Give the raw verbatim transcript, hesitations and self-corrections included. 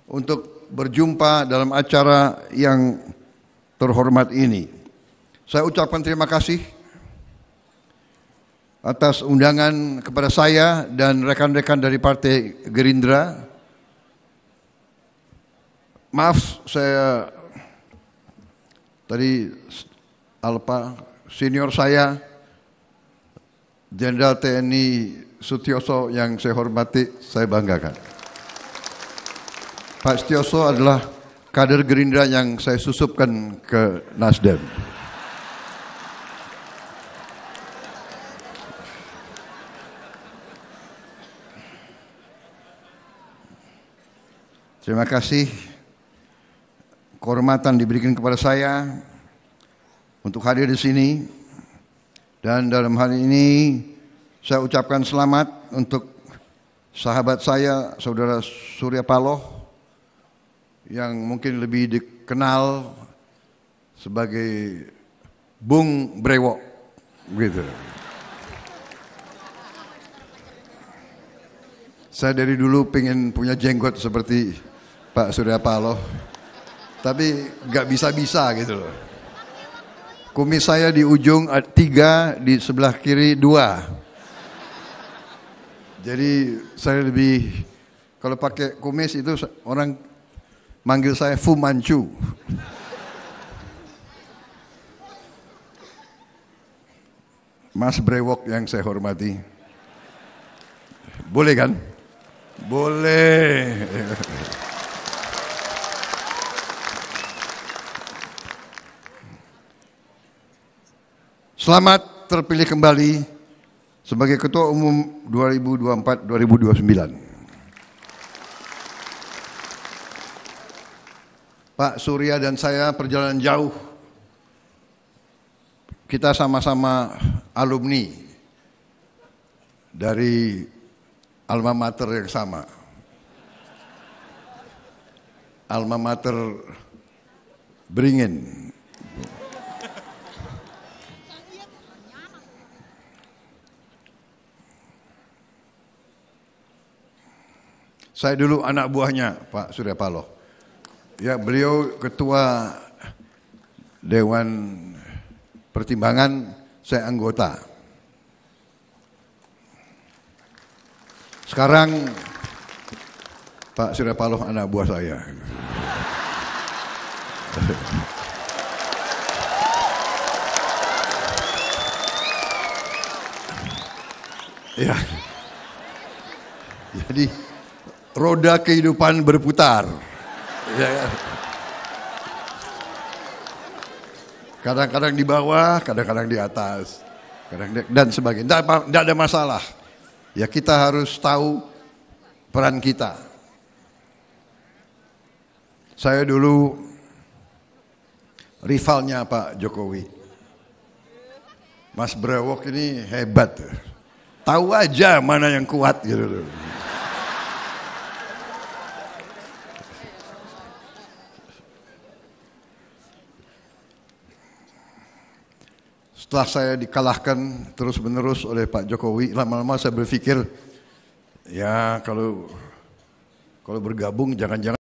untuk berjumpa dalam acara yang terhormat ini. Saya ucapkan terima kasih atas undangan kepada saya dan rekan-rekan dari Partai Gerindra. Maaf, saya tadi Alpa senior saya, Jenderal T N I Sutioso yang saya hormati, saya banggakan. Pak Sutioso adalah kader Gerindra yang saya susupkan ke Nasdem. Terima kasih kehormatan diberikan kepada saya untuk hadir di sini, dan dalam hal ini saya ucapkan selamat untuk sahabat saya, Saudara Surya Paloh, yang mungkin lebih dikenal sebagai Bung Brewok, gitu. Saya dari dulu pengen punya jenggot seperti Pak Surya Paloh, tapi nggak bisa-bisa gitu loh. Kumis saya di ujung tiga, di sebelah kiri dua. Jadi saya lebih, kalau pakai kumis itu orang manggil saya Fu Manchu. Mas Brewok yang saya hormati. Boleh kan? Boleh. Selamat terpilih kembali sebagai Ketua Umum dua ribu dua puluh empat sampai dua ribu dua puluh sembilan. Pak Surya dan saya perjalanan jauh. Kita sama-sama alumni dari alma mater yang sama. Alma mater Beringin. Saya dulu anak buahnya Pak Surya Paloh. Ya, beliau ketua Dewan Pertimbangan, saya anggota. Sekarang Pak Surya Paloh anak buah saya. Ya. Jadi roda kehidupan berputar. Ya. Kadang-kadang di bawah, kadang-kadang di atas, kadang dan sebagainya. Tidak ada masalah. Ya, kita harus tahu peran kita. Saya dulu rivalnya Pak Jokowi. Mas Brewok ini hebat. Tahu aja mana yang kuat gitu. Setelah saya dikalahkan terus-menerus oleh Pak Jokowi, lama-lama saya berpikir, ya kalau kalau bergabung jangan-jangan